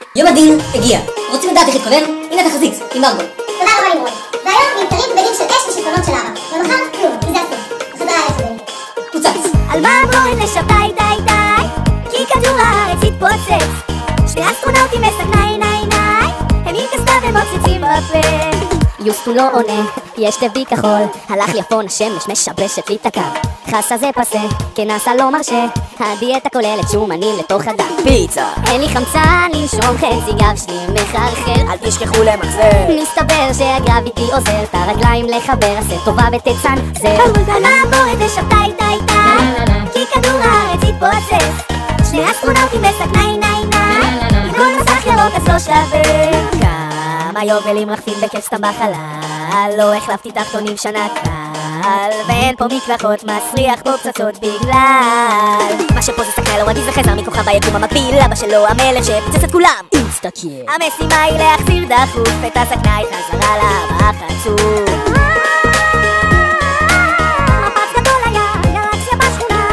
יום הדין הגיע. רוצים לדעת איך להתכונן? הנה התחזית, עם מרגול. תודה רבה נמרוד. והיום נמכרים בגדים של אש ושיטפונות של אבא. ומחר כלום, כי זה אסור. בחזרה הארץ שלי. פוצץ. על מה בואי לשבי די די, כי כדור הארץ התפוצץ. שני אסטרונאוטים מסכני ניי ניי, הם עם קסדה ומוצצים בפה. יוסטו לא עונה, יש טבעי כחול, הלך יפון השמש משבשת לי את הקו. חסה זה פסה, כנסה לא מרשה, הדיאטה כוללת שומנים לתוך הדם. פיצה, אין לי חמצן לנשום חצי גב שלי מחרחר. אל תשכחו למחזר. מסתבר שהגרביטי עוזר את הרגליים לחבר, עשה טובה ותצן זר. על מה בורד לשבי די די, כי כדור הארץ התפוצץ. שני אסטרונאוטים בסכני ניי ניי, עם כל מסך ירוק אז לא שווה. כמה יובלים רחפים בכיף סתם בחלל, לא החלפתי תחתונים שנה קל, ואין פה מקלחות מסריח פה פצצות בגלל מה שפה זה סכנה לא רגיל, זה חזר מכוכב היקום המקביל, אבא שלו המלך שפוצץ את כולם. אינסטאקר. המשימה היא להחזיר דחוף את הסכנאי חזרה לאבא חצוף. מפץ גדול היה, גלקסיה בשכונה,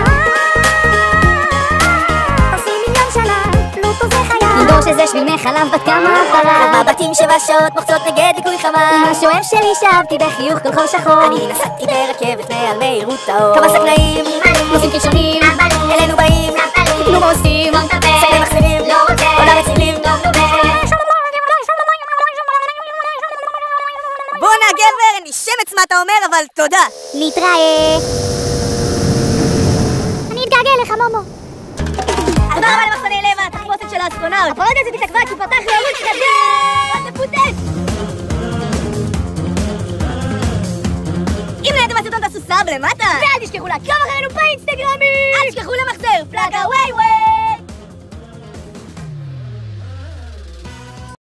עושים מיליון שנה, פלוטו זה חיה. נדור שזה שביל מחלב בת כמה פרה, ארבע בתים 7 שעות מוחצות נגד דיכוי חמה. עם השואב שלי שבתי בחיוך כל חור שחור, אני נסעתי ברכבת מעל מהירות האור. כמה סכנאים, נוסעים כלשונים, אלינו באים, תקנו מה עושים, סכנאים מחזירים, עולם מצילים. בונה גבר, אני שמץ מה אתה אומר, אבל תודה. נתראה. אני אתגעגע לך מומו. תודה רבה למחסני לב, התחפושת של האסטרונאוט. הפרודיה הזאת התעכבה כי פתח לי ערוץ חדש. תפוצץ. אם נהנתם מהסרטון תעשו סאב למטה. ואל תשכחו לעקוב אחרינו באינסטגרמים. אל תשכחו למחזר פלאג הווי ווי.